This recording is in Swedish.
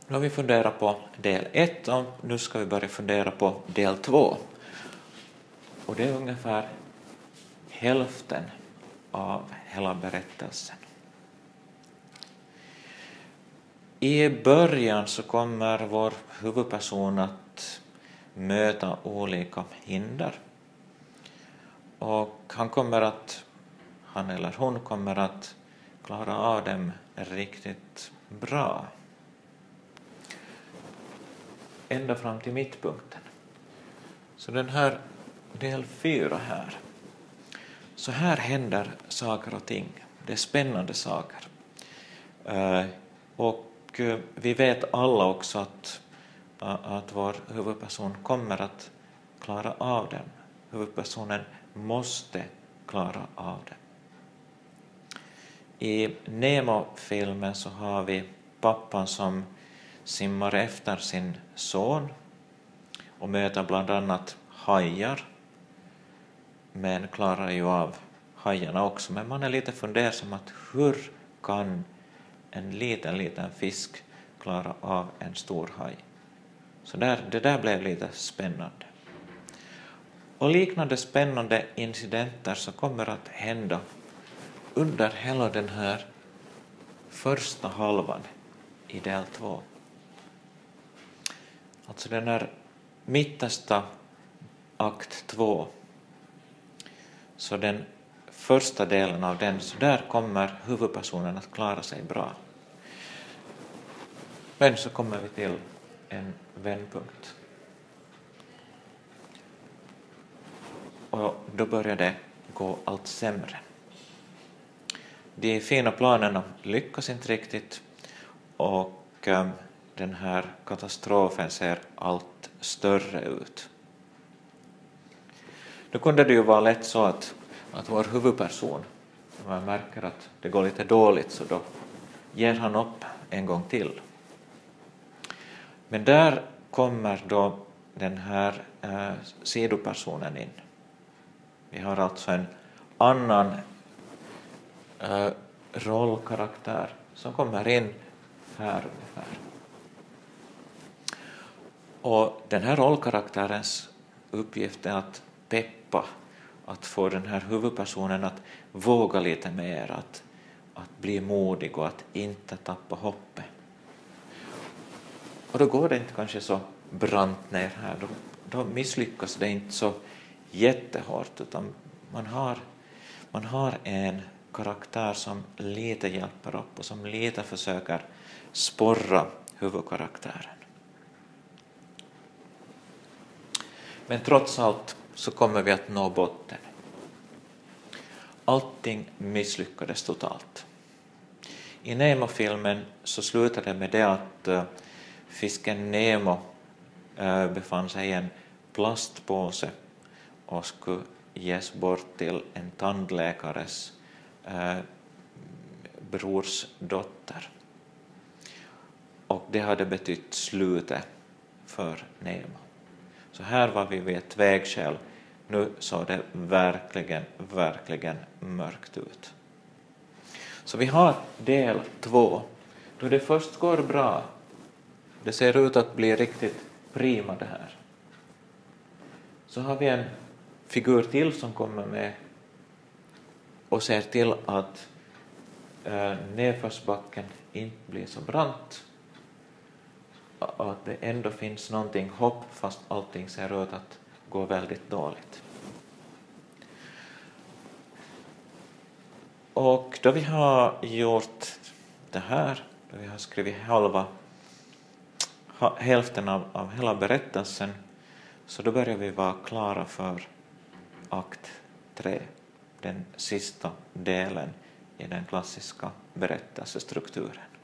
Nu har vi funderat på del 1 och nu ska vi börja fundera på del 2. Och det är ungefär hälften av hela berättelsen. I början så kommer vår huvudperson att möta olika hinder. Och han eller hon kommer att klara av dem riktigt bra. Ända fram till mittpunkten. Så den här del 4 här. Så här händer saker och ting. Det är spännande saker. Och vi vet alla också att vår huvudperson kommer att klara av dem. Huvudpersonen måste klara av det. I Nemo-filmen så har vi pappan som simmar efter sin son och möter bland annat hajar. Men klarar ju av hajarna också. Men man är lite fundersam att hur kan en liten fisk klara av en stor haj? Så det där blev lite spännande. Och liknande spännande incidenter så kommer att hända under hela den här första halvan i del 2. Alltså den här mittersta akt 2. Så den första delen av den, så där kommer huvudpersonen att klara sig bra. Men så kommer vi till en vändpunkt. Och då börjar det gå allt sämre. De fina planerna lyckas inte riktigt och den här katastrofen ser allt större ut. Då kunde det ju vara lätt så att vår huvudperson, när man märker att det går lite dåligt, så då ger han upp en gång till. Men där kommer då den här sidopersonen in. Vi har alltså en annan rollkaraktär som kommer in här ungefär. Och den här rollkaraktärens uppgift är att peppa, att få den här huvudpersonen att våga lite mer, att bli modig och att inte tappa hoppet. Och då går det inte kanske så brant ner här, då misslyckas det inte så jättehårt, utan man har en karaktär som lite hjälper upp och som lite försöker sporra huvudkaraktären. Men trots allt så kommer vi att nå botten. Allting misslyckades totalt. I Nemo-filmen så slutade det med det att fisken Nemo befann sig i en plastpåse och skulle ges bort till en tandläkares brors dotter. Och det hade betytt slutet för Nemo. Så här var vi vid ett vägskäl. Nu såg det verkligen mörkt ut. Så vi har del 2. Då det först går bra. Det ser ut att bli riktigt prima det här. Så har vi en figur till som kommer med och ser till att nedförsbacken inte blir så brant. Att det ändå finns någonting hopp fast allting ser ut att gå väldigt dåligt. Och då vi har gjort det här, då vi har skrivit hälften av hela berättelsen, så då börjar vi vara klara för akt 3, den sista delen i den klassiska berättelsestrukturen.